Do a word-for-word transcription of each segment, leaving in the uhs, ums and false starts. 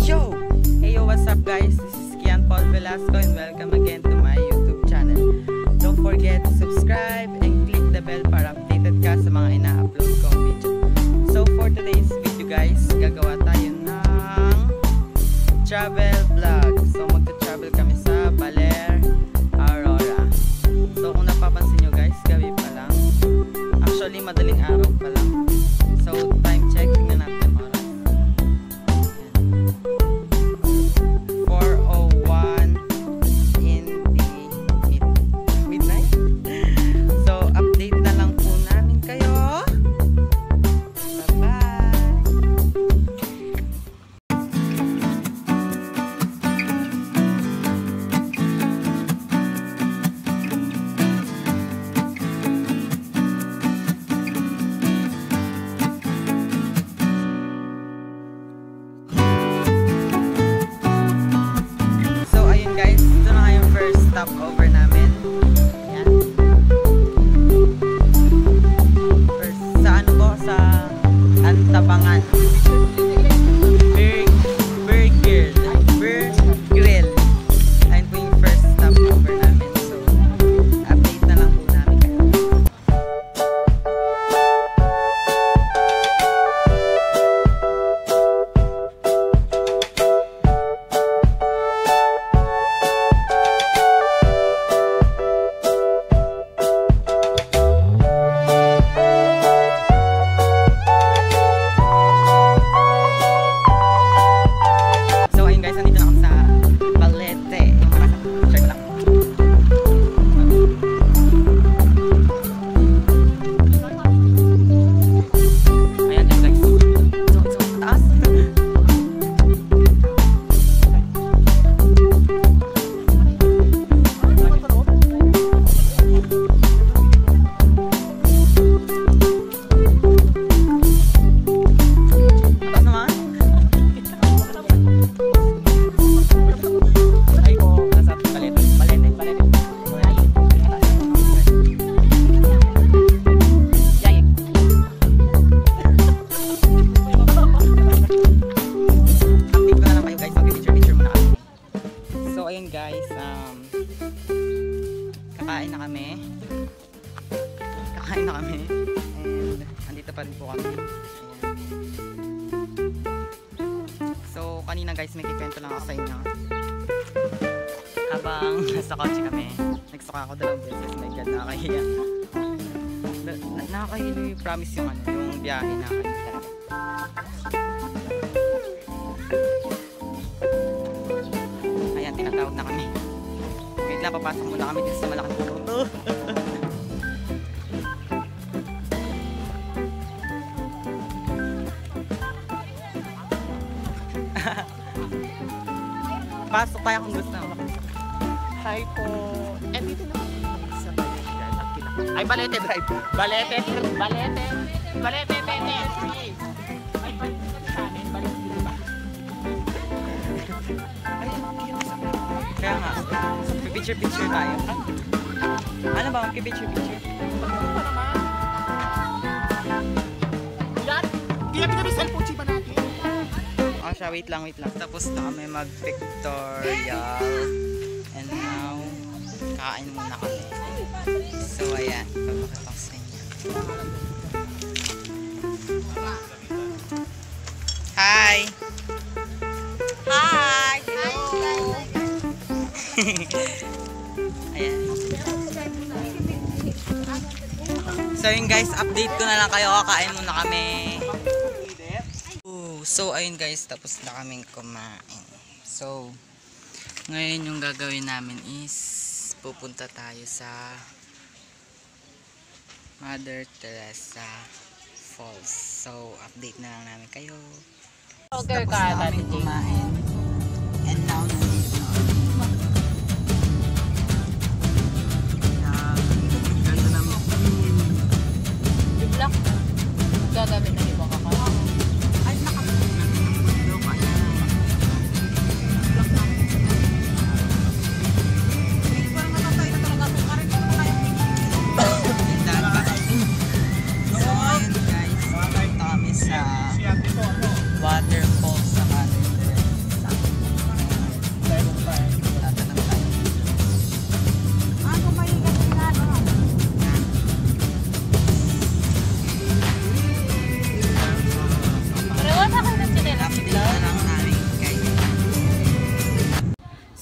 Show! Hey yo, what's up guys? This is Kian Paul Velasco and welcome again to my YouTube channel. Don't forget to subscribe and click the bell para updated ka sa mga ina-upload kong video. So for today's video guys, gagawa tayo ng travel vlog. So magta-travel kami sa Baler, Aurora. So kung napapansin nyo guys, gabi pa lang. Actually madaling araw pa lang. So time check, tingnan natin ang oras. four oh one in the mid midnight. So update na lang po namin kayo. Bye-bye! Guys, ito na nga yung first stopover namin. Ayan. First, sa ano po? Sa Antabangan. Burg, Burger. Burg Grill. Ayun po yung first stopover namin. So, update na lang po namin kayo. Ayun guys, um, kakain na kami kakain na kami and andito pa rin po kami. Ayan. So kanina guys may kikwento lang ako sa inyo habang nasa kotse kami, nagsuka ako dalawang beses. My god, nakakahiya na, na, nakakahiya yung promise yung ano, yung biyahe, nakakahiya talaga. Tinatawag na kami. Wait lang, papasok muna kami dito sa malaking puno. Pasok tayo kung gusto. Hi po. Eh, dito naman sa Balete. Ay, Balete Drive. Balete, Balete, Balete, Balete. Ay, Balete sa amin. Balete ba? Kaya nga, picture-picture tayo. Ano ba? Picture-picture? Ano naman? Ilan? Kaya pinami cellphone chiba natin. Oh, siya, wait lang, wait lang. Tapos na kami mag-pictorial. And now, kain muna kami. So, ayan. Papakita ko sa inyo. Hi! Hi! Hello! Ayan. So yun guys, update ko na lang kayo. Kakain muna kami. Ooh, so ayun guys, tapos na kaming kumain. So ngayon yung gagawin namin is pupunta tayo sa Mother Teresa Falls. So update na lang namin kayo. Okay, tapos na kaming kumain. And now gagamit ng ibang kakao. Ay, nakapagod. Parang matay na talaga ito. Parang ito na kaya. So, ayun guys. Punta kami sa waterfall sa Mother Teresa.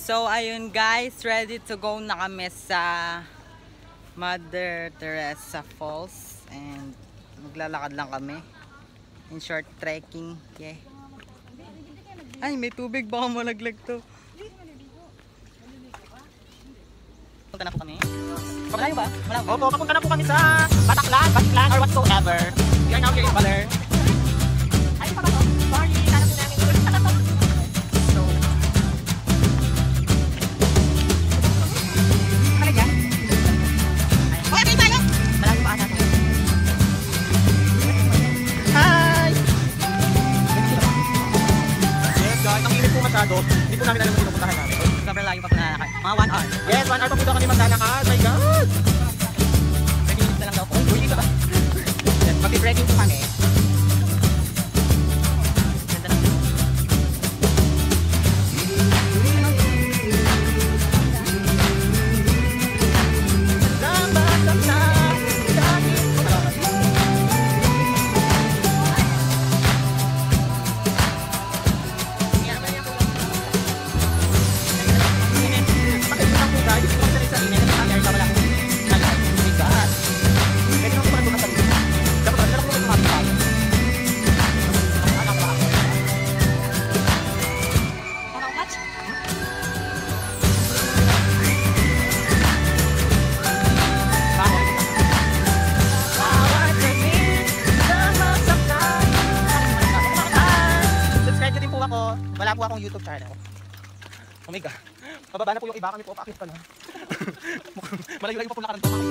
So, ayun guys, ready to go na kami sa Mother Teresa Falls. And maglalakad lang kami. In short, trekking. Yeah. Ay, may tubig. Baka malaglag to. Punta na po kami. Malayo ba? Malayo. Opo, papunta na po kami sa Bataklan, Batiklan, or whatsoever. We are now here in Baler. Ay, pa ba to? Sorry, sana po namin. So, kalag yan. Okay, okay tayo. Malayo pa ata to. Hi! Yes guys, ang init po masyado. Hindi po namin alam kung pinupuntahan namin. Sobrang layo pa po na. Mga one hour. Yes, one hour pa po daw kami maglalakad. My God! thirty minutes na lang daw po. Uy, dito ba? Yes, mag-trekking po kami. Ganda na. Wala po akong YouTube channel. Oh my God. Mababa na po yung iba, kami po pakit pa na. Malayo-layo pa po lakaran po kami.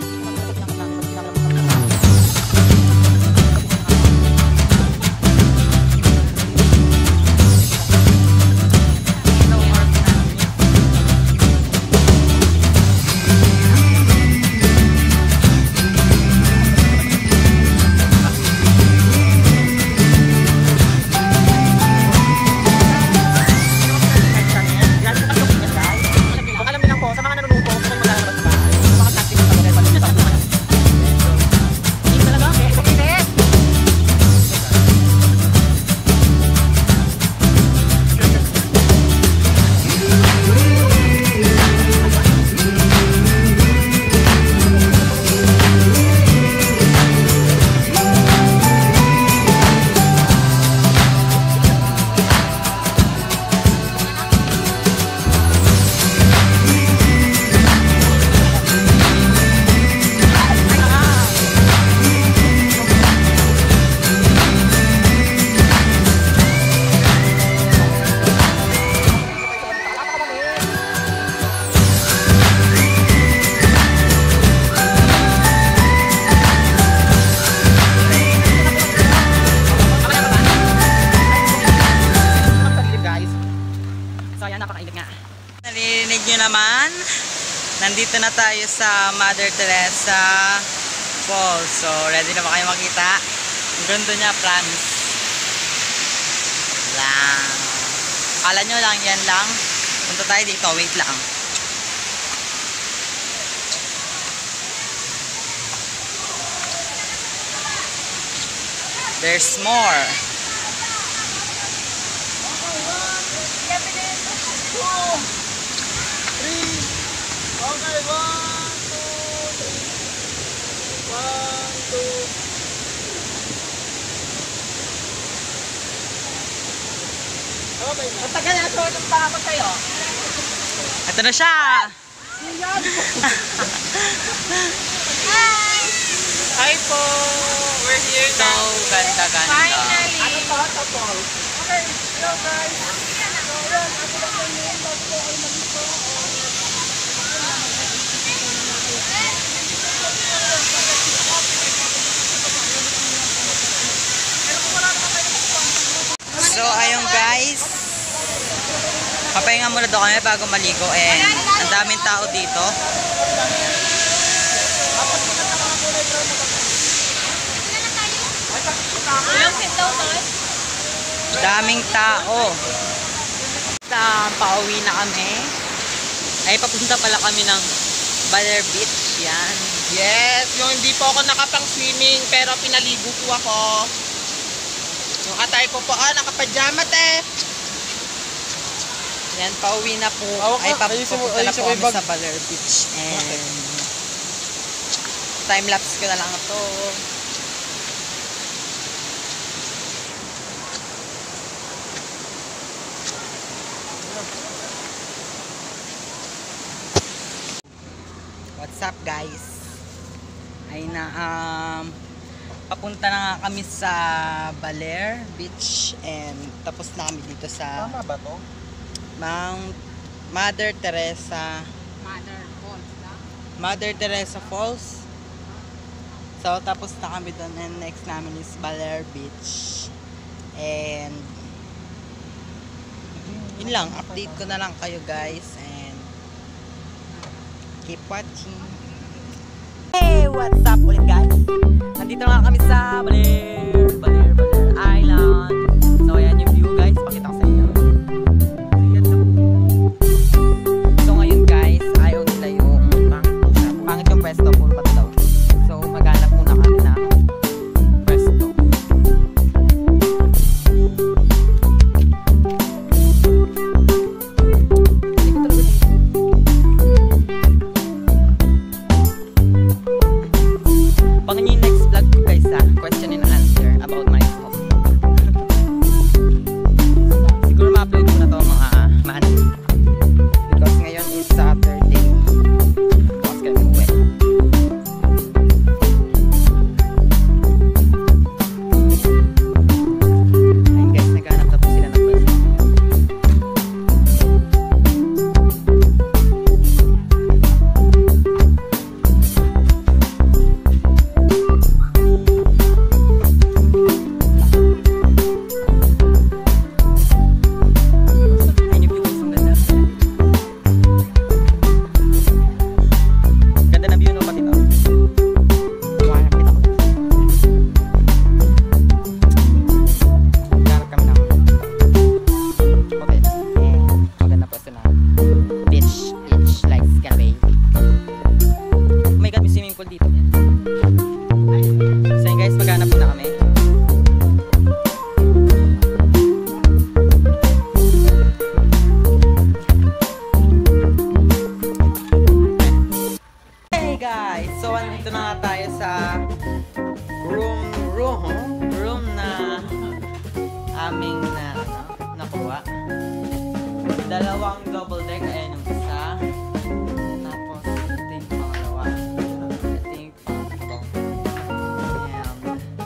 Narinig nyo naman, nandito na tayo sa Mother Teresa Falls. So, ready na ba kayo makita? Ang ganda niya, promise. Lang. Kala nyo lang, yan lang. Punta tayo dito, wait lang. There's more. Okay, one, two, three. One, two. Okay. Ang tagal na sorong pa ako sa'yo. Ito na siya. Hi po. We're here So, ganda, ganda. Finally! Ano to? Sa fall. Okay. Hello guys. So, ayun guys. Papahinga muna daw kami bago maligo. And ang daming tao dito. Ilang feet daw to? Daming tao. Sa pauwi na kami. Ay, papunta pala kami ng Baler Beach. Yan. Yes, yung hindi po ako nakapang swimming pero pinaligo po ako. Yung atay ko po, ah, nakapajama te. Yan, pauwi na po. Awak Ay, ka. Ayusin mo- papunta na ayusin po mo kami yung bag. sa Baler Beach. And time-lapse ko na lang ito. What's up, guys? Ay na, um, papunta na nga kami sa Baler Beach and tapos na kami dito sa Tama ba to? Mount Mother Teresa Mother Falls na. Mother Teresa Falls. So tapos na kami doon and next namin is Baler Beach. And yun lang, update ko na lang kayo guys and keep watching. Hey, what's up ulit guys? Nandito nga kami sa Baler, Baler, Baler Island. So ayan yung view guys, pakita ko sa inyo. So ngayon guys, ayaw nila yung pangit yung pwesto, puro bato daw. So maghanap muna kami na pwesto. Abangan nyo yung next vlog ko guys ha, question and answer about myself. Siguro ma-upload ko na to mga Monday because ngayon is Saturday. Bukas kami uwi. Ayun guys, naghanap na po sila ng pwesto. Ganda ng view no pati to. Iwanag kita ko. Ganap kami ng hotel. Eh, maganda po ito na beach, beach like Scarabay. Oh my god, may swimming pool dito. So yun guys, maghanap muna kami. Hey guys! So andito na nga tayo sa room room room na aming na ano, nakuha. Dalawang double deck, ayan yung isa. Tapos ito yung pangalawa. Ito yung pangatlo. Ayan.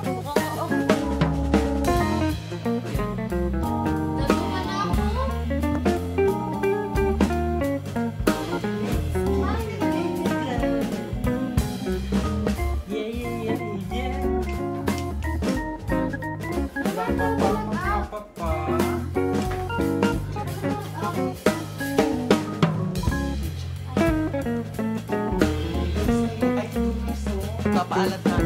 Ayan. Natulungan na ako. Yeah, yeah, yeah, yeah. Papaalat na